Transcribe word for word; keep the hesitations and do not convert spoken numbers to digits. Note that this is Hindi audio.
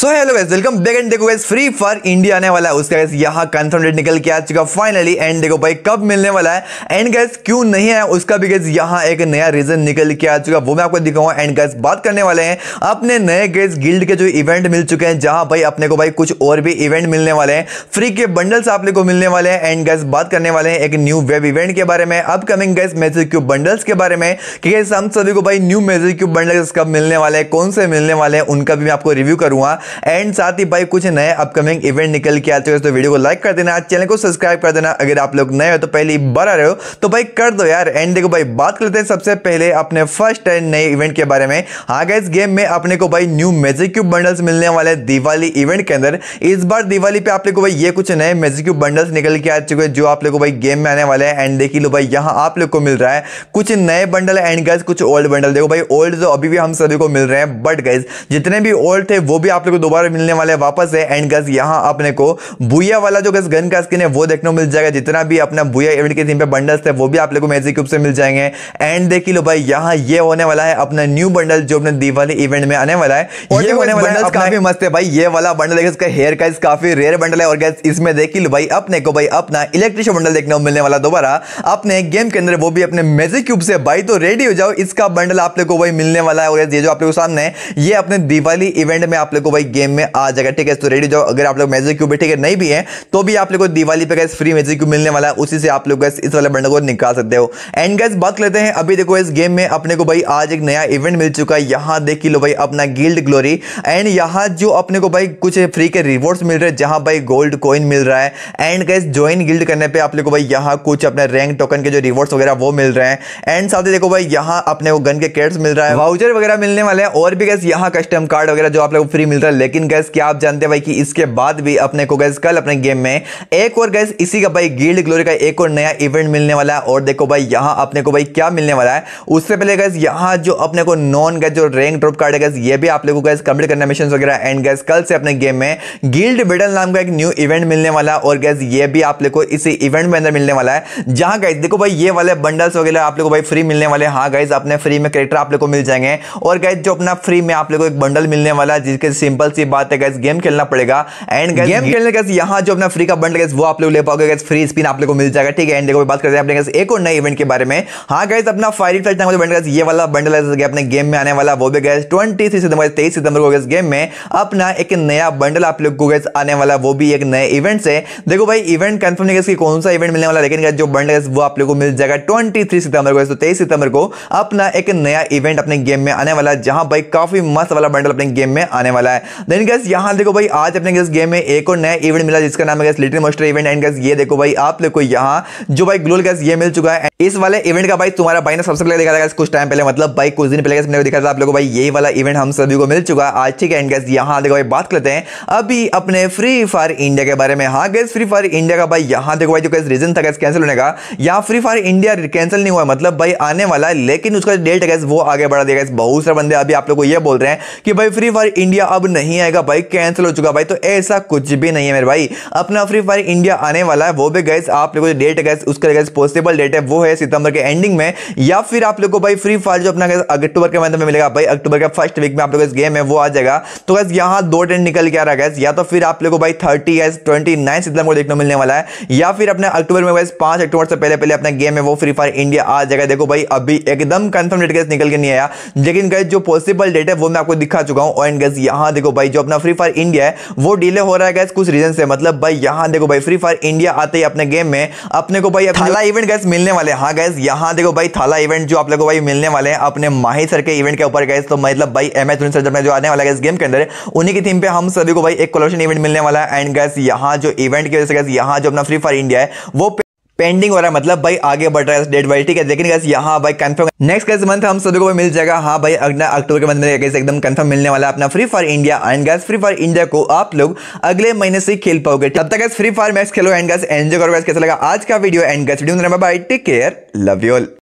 So hello guys, welcome back and देखो गाइस फ्री फायर इंडिया आने वाला है, उसका गाइस यहाँ कंफर्म डेट निकल के आ चुका फाइनली। एंड देखो भाई कब मिलने वाला है एंड गाइस क्यों नहीं है उसका भी गाइस यहाँ एक नया रीजन निकल के आ चुका, वो मैं आपको दिखाऊंगा। एंड गाइस बात करने वाले हैं अपने नए गाइस गिल्ड के जो इवेंट मिल चुके हैं, जहां भाई अपने को भाई कुछ और भी इवेंट मिलने वाले हैं, फ्री के बंडल्स आप लोग को मिलने वाले हैं। एंड गाइस बात करने वाले हैं एक न्यू वेब इवेंट के बारे में, upcoming guys magic cube bundles के बारे में कि गाइस हम सभी को भाई न्यू मैजिक क्यूब बंडल्स कब मिलने वाले हैं, कौन से मिलने वाले हैं, उनका भी मैं आपको रिव्यू करूंगा। एंड साथ ही भाई कुछ नए अपकमिंग इवेंट निकल के आते हो तो वीडियो को लाइक कर देना, चैनल को सब्सक्राइब कर देना। अगर आप लोग नए हो तो पहली बार आ रहे हो तो भाई कर दो यार। एंड देखो भाई बात करते हैं सबसे पहले अपने फर्स्ट एंड नए इवेंट के बारे में। हाँ गाइस, गेम में अपने को भाई न्यू मैजिक क्यूब बंडल्स मिलने वाले हैं दिवाली इवेंट के अंदर। इस बार दिवाली पे आप लोग को भाई ये कुछ नए मैजिक क्यूब बंडल्स निकल के आ चुके हैं जो आप लोग को भाई गेम में आने वाले हैं। एंड देखिए लो भाई यहाँ आप लोग को मिल रहा है कुछ नए बंडल एंड गाइस कुछ ओल्ड बंडल। देखो भाई ओल्ड जो अभी भी हम सभी को मिल रहे हैं, बट गाइस जितने भी ओल्ड थे वो भी आप लोग को दोबारा मिलने वाले वापस है। एंड गाइस यहाँ अपने को बुया वाला जो गाइस गन का स्किन है वो देखने को मिल जाएगा। जितना भी अपना बुया इवेंट के थीम पे बंडल्स थे वो भी आप लोग को मैजिक क्यूब से मिल जाएंगे। एंड देखिए लो भाई यहाँ ये होने वाला है अपना न्यू बंडल जो अपने दिवाली इवेंट में आने वाला है। ये होने वाला है काफी मस्त है भाई। ये वाला बंडल है, इसका हेयर का काफी रेयर बंडल है। और गाइस इसमें देखिए लो भाई अपने को भाई अपना इलेक्ट्रिशियन बंडल देखने को मिलने वाला दोबारा अपने गेम के अंदर, वो भी अपने मैजिक क्यूब से। भाई तो रेडी हो जाओ, इसका बंडल आप लोग को भाई मिलने वाला है। और ये जो आप लोग सामने है ये अपने दिवाली इवेंट में आप लोग को भाई गेम में आ जाएगा, ठीक है। तो रेडी जाओ, अगर आप लोग मैजिक क्यूब ठीक है नहीं भी है तो भी आप लोग को दिवाली पे गाइस फ्री मैजिक क्यूब मिलने वाला है, उसी से आप लोग गाइस इस वाले बंडल को निकाल सकते हो। एंड गाइस बात लेते हैं अभी देखो इस गेम में अपने को भाई आज एक नया इवेंट मिल चुका है। यहां देख लो भाई अपना गिल्ड ग्लोरी। एंड यहां जो अपने को भाई कुछ फ्री के रिवॉर्ड्स मिल रहे हैं, जहां भाई गोल्ड कॉइन मिल रहा है। एंड गाइस ज्वाइन गिल्ड करने पे आप लोग को भाई यहां कुछ अपने रैंक टोकन के जो रिवॉर्ड्स वगैरह वो मिल रहे हैं। एंड साथ ही देखो भाई यहां अपने को गन के कैट्स मिल रहा है, वाउचर वगैरह मिलने वाले हैं, और भी गाइस यहां कस्टम कार्ड वगैरह जो आप लोग को फ्री मिल रहा है। लेकिन गाइस क्या आप जानते हैं भाई कि इसके बाद भी अपने को गाइस कल अपने गेम में एक और गाइस इसी का भाई गिल्ड ग्लोरी का एक और नया इवेंट मिलने वाला है। और देखो भाई यहां अपने को भाई क्या मिलने वाला है, उससे पहले गाइस यहां जो अपने को नॉन गाइस जो रैंक ड्रॉप कार्ड है गाइस ये भी आप लोगों को गाइस कंप्लीट करना मिशंस वगैरह। एंड गाइस कल से अपने गेम में गिल्ड बैटल नाम का एक न्यू इवेंट मिलने वाला है, और गाइस ये भी आप लोग को इसी इवेंट में अंदर मिलने वाला है, जहां गाइस देखो भाई ये वाले बंडल्स वगैरह आप लोग को भाई फ्री मिलने वाले हैं। हाँ गाइस अपने फ्री में कैरेक्टर आप लोग को मिल जाएंगे, और गाइस जो अपना फ्री में आप लोग को एक बंडल मिलने वाला है, जिसके सिंपल सी बात है गाइस गेम खेलना पड़ेगा। एंड गाइस गेम खेलने गाइस यहां जो अपना फ्री का बंडल गाइस वो आप लोग ले पाओगे, गाइस फ्री स्पिन आप लोग को मिल जाएगा, ठीक है। एंड देखो बात करते हैं अपने गाइस एक और नए इवेंट के बारे में। हां गाइस अपना फायर फ्लैश नाम का बंडल गाइस ये वाला बंडल है अपने गेम में आने वाला, वो भी गाइस तेईस सितंबर तेईस सितंबर को गाइस गेम में अपना एक नया बंडल आप लोग को गाइस आने वाला, वो भी एक नए इवेंट से। देखो भाई इवेंट कंफर्म नहीं है कौन सा इवेंट मिलने वाला, लेकिन गाइस जो बंडल है वो आप लोग को मिल जाएगा तेईस सितंबर को। तो तेईस सितंबर को अपना एक नया इवेंट अपने गेम में आने वाला है, जहां भाई काफी मस्त वाला बंडल अपने गेम में आने वाला है। देन गाइस यहां देखो भाई आज अपने गाइस गेम में एक और नया इवेंट मिला जिसका नाम है guys little monster event. And guys ये देखो भाई आप लोग को यहां जो भाई ग्लोल गाइस ये मिल चुका है। इस वाले इवेंट का भाई तुम्हारा भाई ने सबसे पहले दिखा था गाइस कुछ टाइम पहले, मतलब भाई कुछ दिन पहले मैंने दिखा था आप लोगों को भाई यही वाला इवेंट हम सभी को मिल चुका है आज, ठीक है। एंड गाइस यहां देखो भाई बात करते हैं अभी अपने फ्री फायर इंडिया के बारे में। हां गाइस फ्री फायर इंडिया का भाई यहां देखो भाई जो गाइस रीजन था गाइस कैंसिल होने का, यहां फ्री फायर इंडिया कैंसिल नहीं हुआ, मतलब भाई आने वाला है, लेकिन उसका डेट गाइस वो आगे बढ़ा दिया गाइस। बहुत सारे बंदे अभी आप लोग को ये बोल रहे हैं कि भाई फ्री फायर इंडिया अब नहीं आएगा, भाई कैंसिल हो चुका। भाई तो ऐसा कुछ भी नहीं है मेरे भाई, अपना फ्री फायर इंडिया आने वाला है, वो भी गाइस आप लोगों को डेट गाइस उसका गाइस पॉसिबल डेट है वो है सितंबर के एंडिंग में, या फिर आप लोग को भाई फ्री फायर जो अपना गाइस अक्टूबर के मंथ में मिलेगा, भाई अक्टूबर के फर्स्ट वीक में आप लोग इस गेम है वो आ जाएगा। तो गाइस यहां दो डेट निकल के आ रहा है गाइस, या तो फिर आप लोग को भाई तीस गाइस उनतीस सितंबर को देखने को मिलने वाला है, या फिर अपने अक्टूबर में गाइस पाँच अक्टूबर से पहले पहले अपना गेम है वो फ्री फायर इंडिया आ जाएगा। देखो भाई अभी एकदम कंफर्म डेट गाइस निकल के नहीं आया, लेकिन गाइस जो पॉसिबल डेट है वो मैं आपको दिखा चुका हूं। एंड गाइस यहां देखो भाई जो अपना फ्री फायर इंडिया है वो डिले हो रहा है गाइस कुछ रीजन से, मतलब भाई यहां देखो भाई फ्री फायर इंडिया आते ही अपने गेम में अपने को भाई थाला इवेंट गाइस मिलने वाले हैं। हां गाइस यहां देखो भाई थाला इवेंट जो आप लोगों को भाई मिलने वाले हैं अपने माही सर के इवेंट के ऊपर गाइस। तो मतलब भाई एम एच सर जो आने वाला है इस गेम के अंदर, उन्हीं की थीम पे हम सभी को भाई एक कोलैबोरेशन इवेंट मिलने वाला है। एंड गाइस यहां जो इवेंट की वजह से गाइस यहां जो अपना फ्री फायर इंडिया है वो पेंडिंग हो रहा है, मतलब भाई आगे बढ़ रहा है डेट वाइज, ठीक है। लेकिन गाइस यहां भाई कंफर्म नेक्स्ट गाइस मंथ हम सभी को मिल जाएगा। हां भाई अगला अक्टूबर के मंथ में गाइस एकदम कंफर्म मिलने वाला है अपना Free fire India. And guys free fire India को आप लोग अगले महीने से खेल पाओगे, तब तक गाइस फ्री फायर मैक्स खेलो। एंड गाइस एंजॉय करो गाइस। कैसा लगा आज का वीडियो? एंड गाइस वीडियो में bye, take care, love you all.